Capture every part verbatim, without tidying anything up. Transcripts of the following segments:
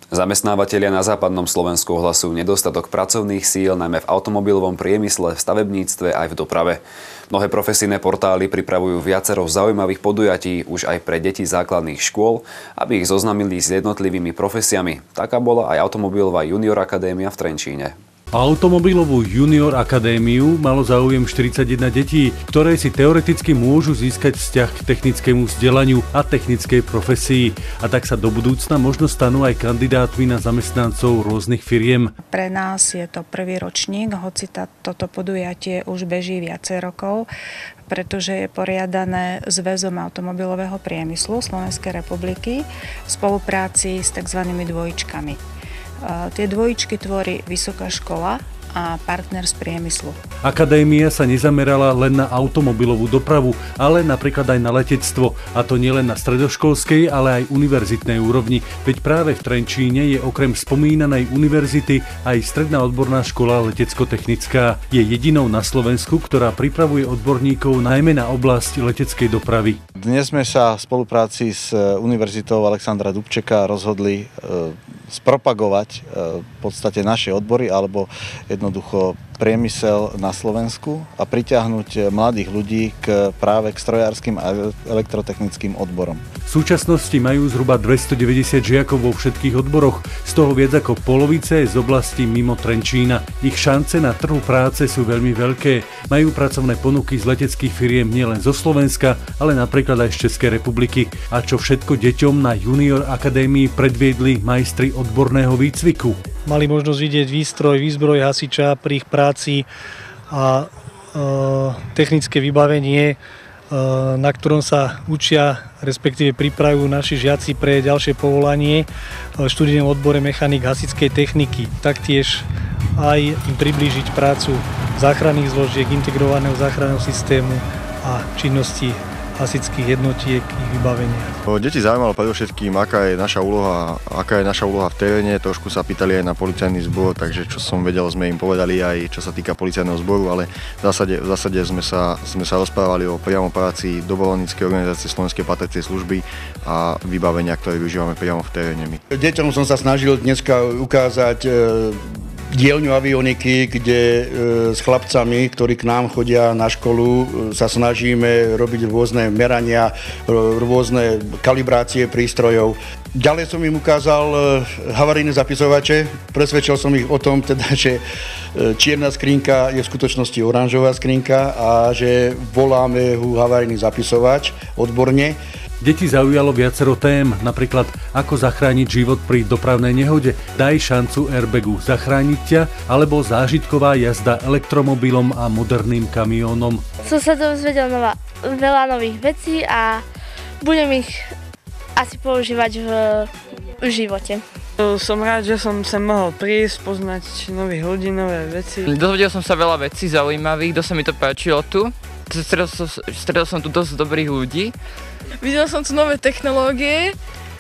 Zamestnávatelia na západnom Slovensku ohlasujú nedostatok pracovných síl, najmä v automobilovom priemysle, v stavebníctve aj v doprave. Mnohé profesijné portály pripravujú viacero zaujímavých podujatí už aj pre deti základných škôl, aby ich zoznamili s jednotlivými profesiami. Taká bola aj automobilová Junior Akadémia v Trenčíne. Automobilovú Junior Akadémiu malo záujem štyridsaťjeden detí, ktoré si teoreticky môžu získať vzťah k technickému vzdelaniu a technickej profesii. A tak sa do budúcna možno stanú aj kandidátmi na zamestnancov rôznych firiem. Pre nás je to prvý ročník, hoci tá, toto podujatie už beží viacej rokov, pretože je poriadané Zväzom automobilového priemyslu Slovenskej republiky v spolupráci s tzv. Dvojičkami. Tie dvojičky tvorí vysoká škola a partner z priemyslu. Akadémia sa nezamerala len na automobilovú dopravu, ale napríklad aj na letectvo. A to nielen na stredoškolskej, ale aj univerzitnej úrovni. Veď práve v Trenčíne je okrem spomínanej univerzity aj stredná odborná škola letecko-technická. Je jedinou na Slovensku, ktorá pripravuje odborníkov najmä na oblasť leteckej dopravy. Dnes sme sa v spolupráci s Univerzitou Alexandra Dubčeka rozhodli spropagovať v podstate naše odbory alebo jednoducho priemysel na Slovensku a pritiahnuť mladých ľudí k práve k strojárskym a elektrotechnickým odborom. V súčasnosti majú zhruba dvestodeväťdesiat žiakov vo všetkých odboroch, z toho viac ako polovice je z oblasti mimo Trenčína. Ich šance na trhu práce sú veľmi veľké. Majú pracovné ponuky z leteckých firiem nielen zo Slovenska, ale napríklad aj z Českej republiky. A čo všetko deťom na Junior Akadémii predviedli majstri odborného výcviku. Mali možnosť vidieť výstroj, výzbroj hasiča pri ich práci a e, technické vybavenie, e, na ktorom sa učia, respektíve pripravujú naši žiaci pre ďalšie povolanie v študijnom odbore mechanik hasičskej techniky. Taktiež aj im priblížiť prácu záchranných zložiek, integrovaného záchranného systému a činnosti hasičských jednotiek, ich vybavenia. Deti zaujímalo predovšetkým, aká je naša úloha, aká je naša úloha v teréne. Trošku sa pýtali aj na policajný zbor, takže čo som vedel, sme im povedali aj čo sa týka policajného zboru, ale v zásade, v zásade sme, sa, sme sa rozprávali o priamo práci dobrovoľníckej organizácie Slovenskej patricej služby a vybavenia, ktoré využívame priamo v teréne. Deťom som sa snažil dneska ukázať e, dielňu avioniky, kde e, s chlapcami, ktorí k nám chodia na školu, e, sa snažíme robiť rôzne merania, e, rôzne kalibrácie prístrojov. Ďalej som im ukázal e, havarijné zapisovače, presvedčil som ich o tom, teda, že e, čierna skrinka je v skutočnosti oranžová skrinka a že voláme ho havarijný zapisovač odborne. Deti zaujalo viacero tém, napríklad ako zachrániť život pri dopravnej nehode, daj šancu airbagu, zachrániť ťa, alebo zážitková jazda elektromobilom a moderným kamiónom. Som sa dozvedel nová, veľa nových vecí a budem ich asi používať v, v živote. Som rád, že som sa mohol prísť, poznať nových ľudí, nové veci. Dozvedel som sa veľa vecí zaujímavých, dosť sa mi to páčilo tu. Stredol som, stredol som tu dosť dobrých ľudí. Videl som tu nové technológie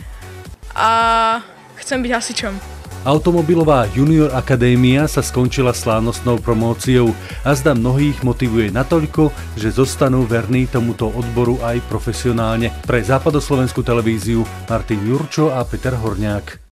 a chcem byť hasičom. Automobilová Junior Akadémia sa skončila slávnostnou promóciou a zda mnohých motivuje natoľko, že zostanú verní tomuto odboru aj profesionálne. Pre západoslovenskú televíziu Martin Jurčo a Peter Horňák.